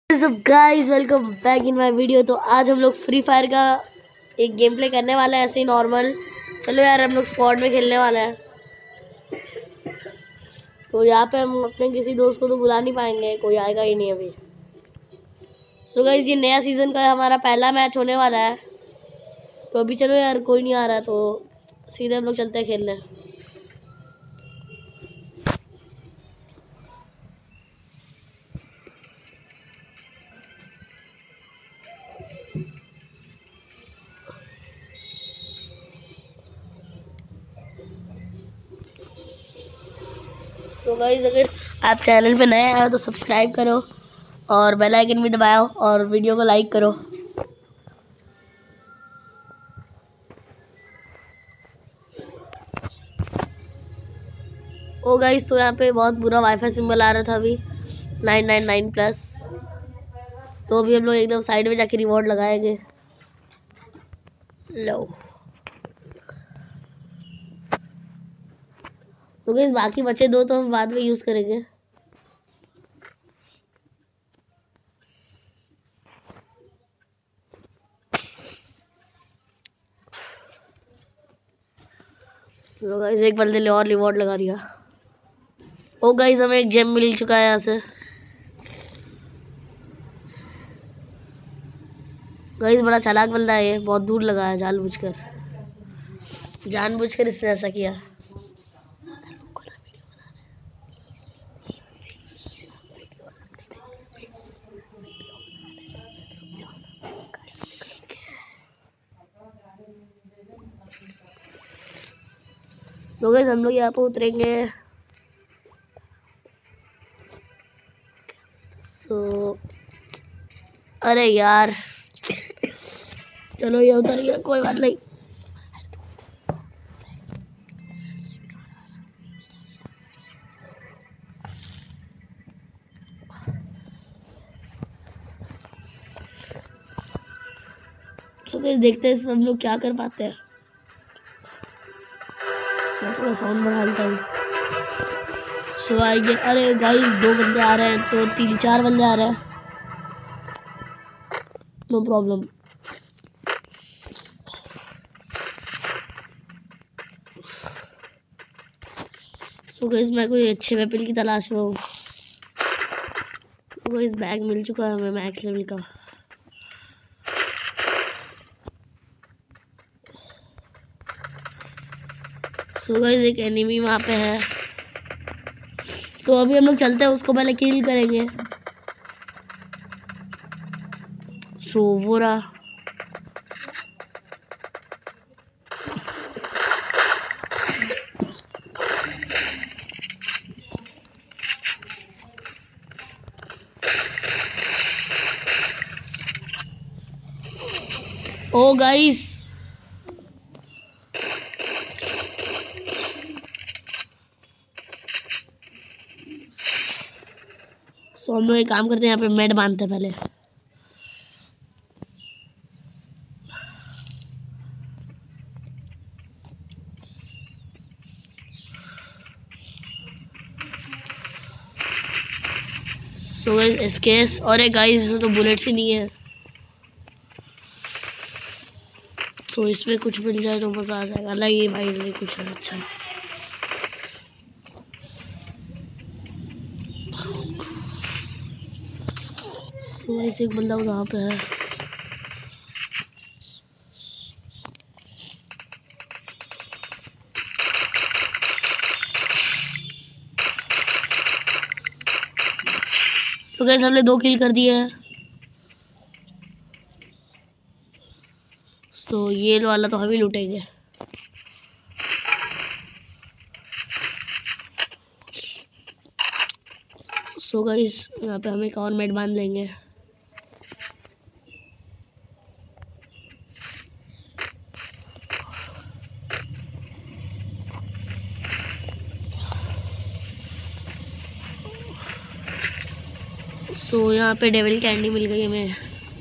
सब guys welcome back in my video. तो आज हम लोग फ्री फायर का एक गेम प्ले करने वाला है, ऐसे ही नॉर्मल। चलो यार, हम लोग स्क्वाड में खेलने वाला है। तो यहाँ पे हम अपने किसी दोस्त को तो बुला नहीं पाएंगे, कोई आएगा ही नहीं अभी। सो गाइस, ये नया सीजन का हमारा पहला मैच होने वाला है। तो अभी चलो यार, कोई नहीं आ रहा तो सीधे हम लोग चलते हैं खेलने। तो गाइस, अगर आप चैनल पे नए आए हो तो सब्सक्राइब करो और बेल आइकन भी दबाओ और वीडियो को लाइक करो। ओ गाइस, तो यहाँ पे बहुत बुरा वाईफाई सिंबल आ रहा था अभी 999+। तो अभी हम लोग एकदम साइड में जाके रिवॉर्ड लगाएंगे। लो तो गाइस, बाकी बचे दो तो हम बाद में यूज करेंगे। तो गाइस, एक बंदे ने और रिवॉर्ड लगा दिया। ओ गाइस, हमें एक जेम मिल चुका है यहाँ से। गाइस, बड़ा चालाक बंदा है ये, बहुत दूर लगा है जानबूझकर इसने ऐसा किया। सो गाइस, हम लोग यहाँ पे उतरेंगे। अरे यार, चलो ये उतर गया, कोई बात नहीं। सो गाइस, देखते हैं इसमें हम लोग क्या कर पाते हैं। मैं थोड़ा साउंड बढ़ा देता हूँ। सो आएंगे। अरे गाइस, 2 बंदे आ रहे हैं तो 3-4 बंदे आ रहे हैं, नो प्रॉब्लम। सो गाइस, मैं कोई अच्छे वेपन की तलाश में हूँ। सो गाइस, बैग मिल चुका है हमें मैक्स लेवल का। सो गाइस, एक एनिमी वहाँ पे है, तो अभी हम लोग चलते हैं, उसको पहले किल करेंगे। सो वो रहा। ओ गाइस, सो हम लोग एक काम करते हैं, यहाँ पे मेड बांधते हैं पहले। So guys, SKS. और एक गाइस, तो बुलेट्स ही नहीं है। सो इसमें कुछ मिल जाए तो मजा आ जाएगा। अलग ही भाई, नहीं कुछ है अच्छा। सो गाइस, एक बंदा वहाँ पे है। तो गाइस, हमने 2 किल कर दिए हैं। सो ये वाला तो हम ही लूटेंगे। सो गाइस, यहाँ पे हम एक और मेड बांध लेंगे। सो यहाँ पे डेविल कैंडी मिल गई हमें।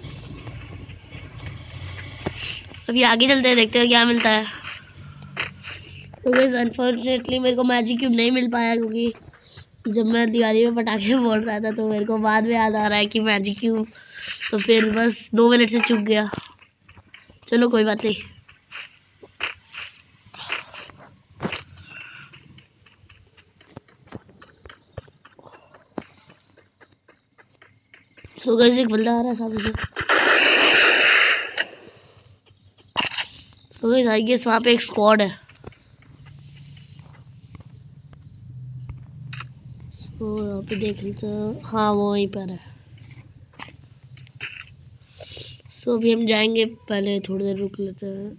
अभी आगे चलते हैं, देखते हैं क्या मिलता है। तो गाइस, अनफॉर्चुनेटली मेरे को मैजिक क्यूब नहीं मिल पाया, क्योंकि जब मैं दिवाली में पटाखे फोड़ रहा था तो मेरे को बाद में याद आ रहा है कि मैजिक क्यूब, तो फिर बस 2 मिनट से चूक गया। चलो कोई बात नहीं। सो गाइस एक बंदा आ रहा है सामने से। सो गाइस आई गेस वहाँ पे एक स्क्वाड है। सो यहाँ पे देख लेते हैं, हाँ वो वहीं पर है। सो अभी हम जाएंगे, पहले थोड़ी देर रुक लेते हैं।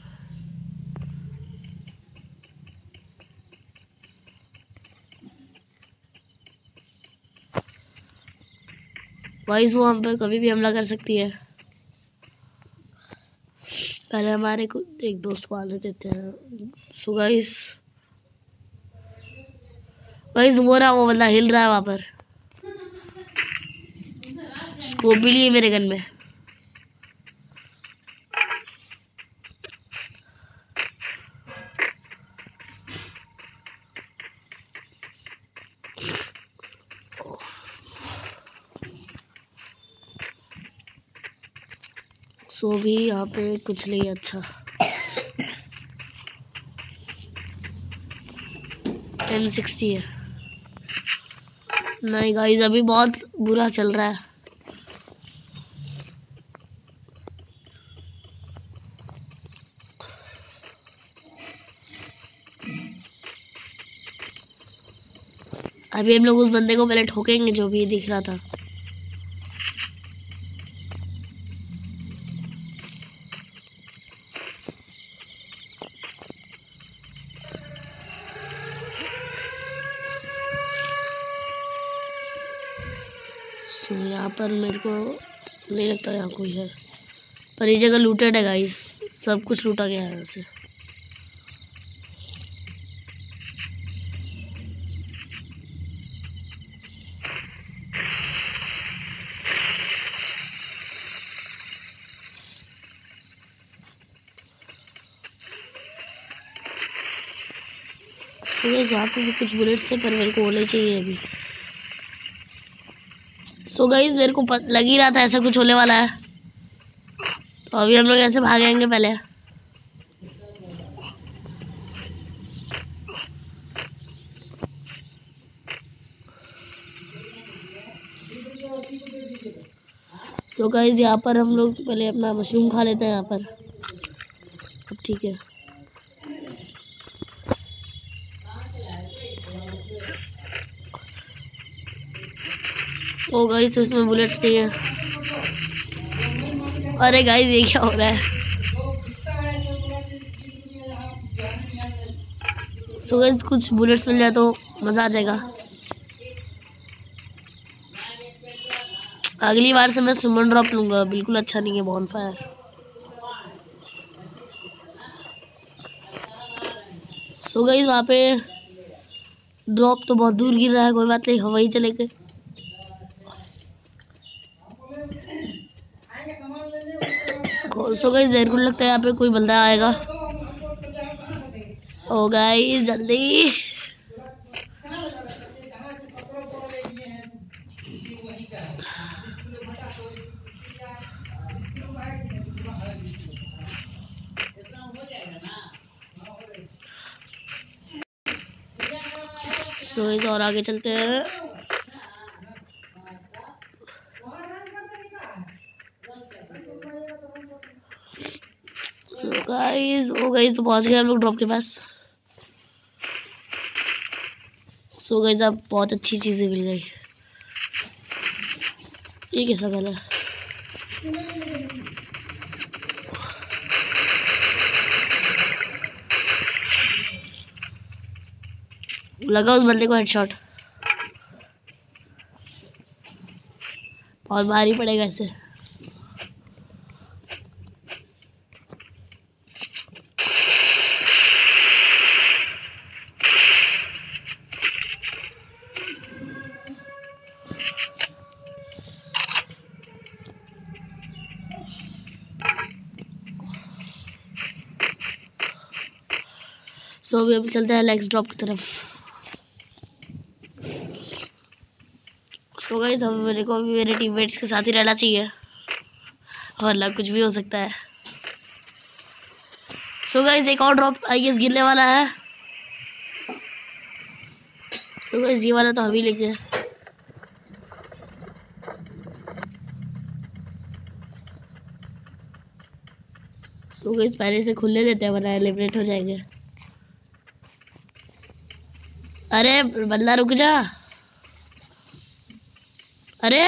गाइस वो हम पे कभी भी हमला कर सकती है। पहले हमारे को एक दोस्त को आने देते हैं। सो गाइस वो रहा, वो बंदा हिल रहा है वहां पर। स्कोप भी लिए मेरे गन में। सो भी यहाँ पे कुछ नहीं अच्छा। M60 है। नहीं गाइस अभी बहुत बुरा चल रहा है। अभी हम लोग उस बंदे को पहले ठोकेंगे जो भी दिख रहा था। सो यहाँ पर मेरे को नहीं लगता यहाँ कोई है, पर ये जगह लूटेड है गाइस, सब कुछ लूटा गया है यहाँ से। तो यहाँ पे भी कुछ बुलेट्स थे पर मेरे को होने चाहिए अभी। सो गाइस मेरे को लग ही रहा था ऐसा कुछ होने वाला है, तो अभी हम लोग ऐसे भागेंगे पहले। सो गाइस यहाँ पर हम लोग पहले अपना मशरूम खा लेते हैं यहाँ पर। अब ठीक है। ओ गाइस तो इसमें बुलेट्स नहीं है। अरे गाइस ये क्या हो रहा है। सो गाइस कुछ बुलेट्स मिल जाए तो मज़ा आ जाएगा। अगली बार से मैं सुमन ड्रॉप लूँगा, बिल्कुल अच्छा नहीं है बॉनफायर। सो गाइस वहाँ पे ड्रॉप तो बहुत दूर गिर रहा है, कोई बात नहीं हम वहीं चले गए। सो गाइस मेरे को लगता है यहाँ पे कोई बंदा आएगा। ओ गाइस जल्दी। सो इस और आगे चलते हैं। ओ गाइस तो पहुंच गए हम लोग ड्रॉप के पास। सो गाइस अब बहुत अच्छी चीजें मिल गई। ये कैसा कलर लगा, उस बंदे को हेडशॉट। और भारी पड़ेगा ऐसे। सो अभी चलते हैं नेक्स्ट ड्रॉप की तरफ। तो गाइस हम मेरे को भी मेरे टीममेट्स के साथ ही रहना चाहिए, वरना कुछ भी हो सकता है। सो गाइस एक और ड्रॉप आई गेस गिरने वाला है। सो गाइस ये वाला तो हम ही लेंगे। सो गाइस पहले से खुलने देते हैं वरना एलिमिनेट हो जाएंगे। अरे बंदा रुक जा, अरे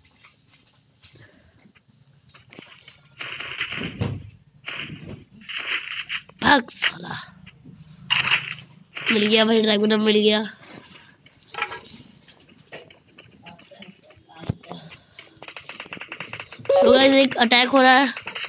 भाग साला। मिल गया भाई, ड्रैगन मिल गया। सो गाइस एक अटैक हो रहा है।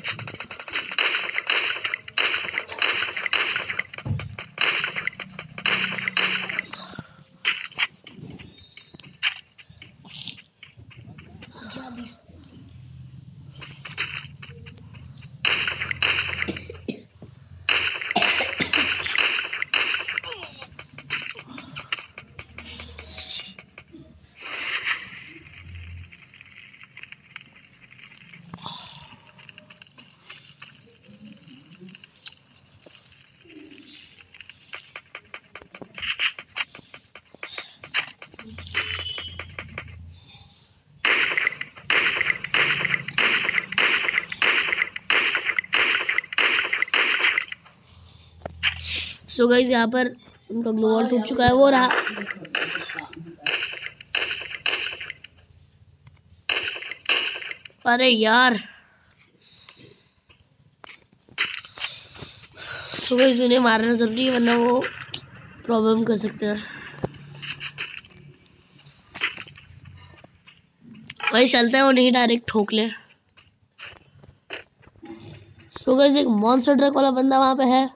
सो गाइस यहाँ पर उनका ग्लू वॉल टूट चुका है, वो रहा। अरे यार सो गाइस उन्हें मारना जरूरी है वरना वो प्रॉब्लम कर सकते हैं। भाई चलते हैं, वो नहीं डायरेक्ट ठोक ले। सो गाइस एक मॉन्स्टर ट्रक वाला बंदा वहां पे है।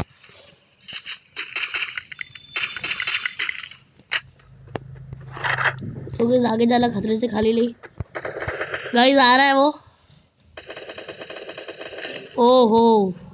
सो गाइस आगे जाना खतरे से खाली नहीं। गाइस आ रहा है वो। ओहो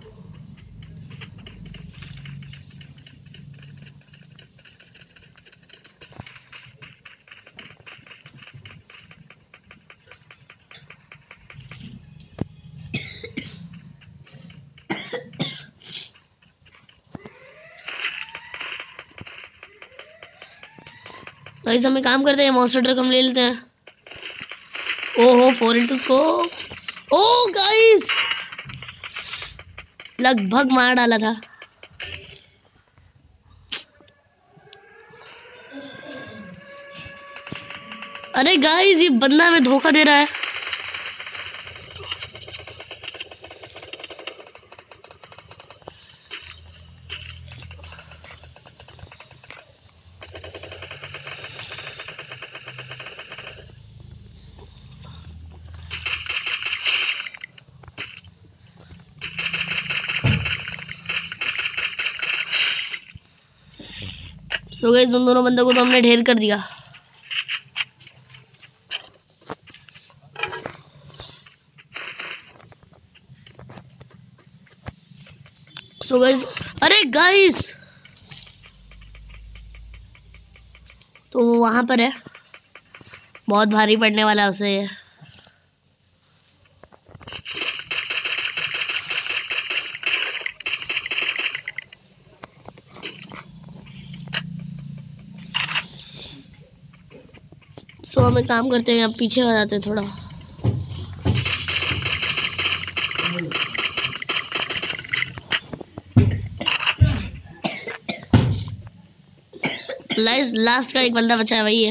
गाइस हमें काम करते हैं, मॉन्स्टर ट्रक हम ले लेते हैं। ओहो 4x स्कोप। ओ गाइस लगभग मार डाला था। अरे गाइस ये बंदा हमें धोखा दे रहा है। सो गाइस उन दोनों बंदों को तो हमने ढेर कर दिया। सो गाइस अरे गाइस तो वो वहां पर है, बहुत भारी पड़ने वाला है उसे। सो हमें काम करते हैं, अब पीछे हो जाते हैं थोड़ा। लास्ट का एक बंदा बचा है, वही है।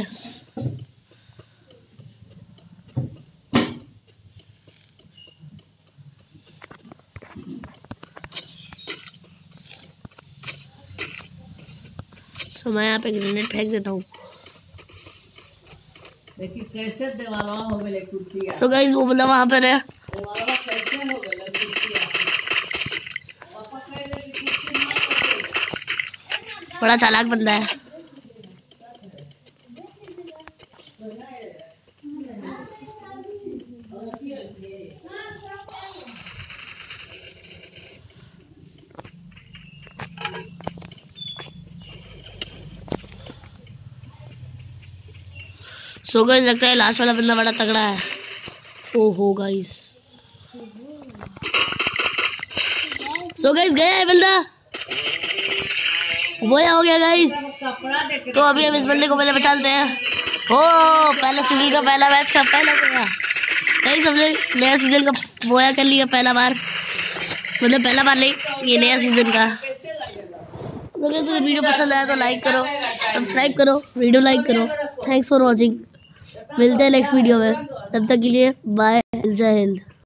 तो मैं यहाँ पे ग्रेनेड फेंक देता हूँ। देखिए कैसे देवालवा हो गए कुर्सी। सो गाइस वो बंदा वहां पर है। देवालवा कैसे हो गए कुर्सी। पापा कह रहे कि कुर्सी ना बड़ा चालाक बंदा है। सो गाइस लगता है लास्ट वाला बंदा बड़ा तगड़ा है। ओहो गाइस, सो गाइस गया है बंदा, वो हो गया गाइस। कपड़ा देख तो अभी हम इस बंदे को पहले बचाते हैं। ओ पहला सीजन का पहला मैच का पहला गया गाइस। हमने नया सीजन का बोया कर लिया पहला बार, मतलब पहला बार नहीं, ये नया सीजन का। अगर तो वीडियो पसंद आया तो लाइक करो, सब्सक्राइब करो, वीडियो लाइक करो। Thanks for watching. मिलते हैं नेक्स्ट वीडियो में, तब तक के लिए बाय, जय हिंद।